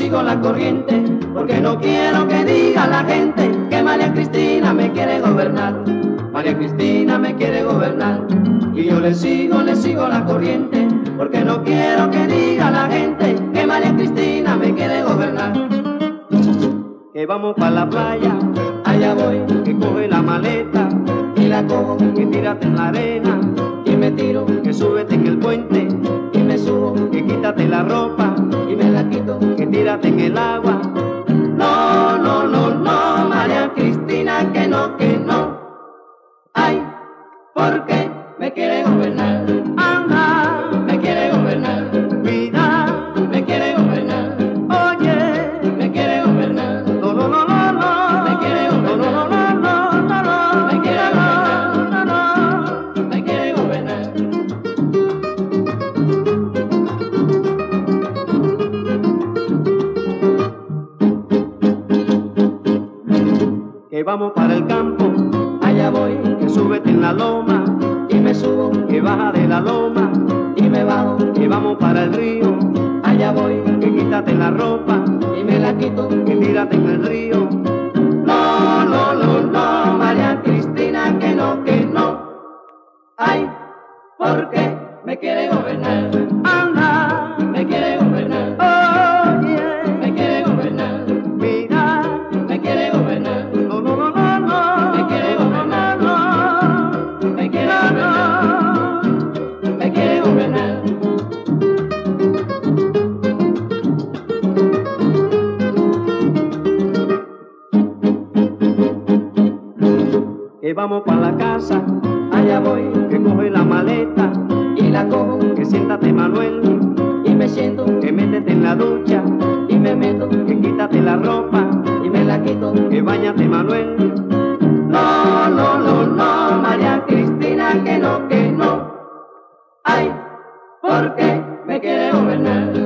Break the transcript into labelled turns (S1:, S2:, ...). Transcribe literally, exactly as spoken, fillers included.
S1: sigo la corriente, porque no quiero que diga la gente que María Cristina me quiere gobernar. María Cristina me quiere gobernar, y yo le sigo, le sigo la corriente, porque no quiero que diga la gente que María Cristina me quiere gobernar. Que vamos para la playa, allá voy, que coge la maleta y la cojo, que tírate en la arena y me tiro, que súbete en el puente y me subo, que quítate la ropa y me la quito, que tírate en el agua. No, no, no, no, María Cristina, que no, que no. Ay, porque me quiere gobernar. Anda, me quiere gobernar. Vida, me quiere gobernar. Oye, me quiere gobernar. No, no, no, no, no. Me quiere gobernar. No, no, no, no, no. Me quiere gobernar. No, no, me quiere gobernar. Que vamos para el campo, allá voy, que súbete en la loma y me subo, que baja de la loma y me bajo, que vamos para el río, allá voy, que quítate la ropa y me la quito, que tírate en el río. No, no, no, no, María Cristina, que no, que no. Ay, porque me quiere gobernar. Anda, me quiere gobernar. Oye, me quiere gobernar. Mira, me quiere gobernar. No, no, no, no, no. Me quiere gobernar. No, me quiere gobernar. Me quiere gobernar. Que vamos para la casa, allá voy, que coge la maleta y la cojo, que siéntate Manuel y me siento, que métete en la ducha y me meto, que quítate la ropa y me la quito, que báñate Manuel. No, no, no, no, María Cristina, que no, que no. Ay, porque me quiere gobernar.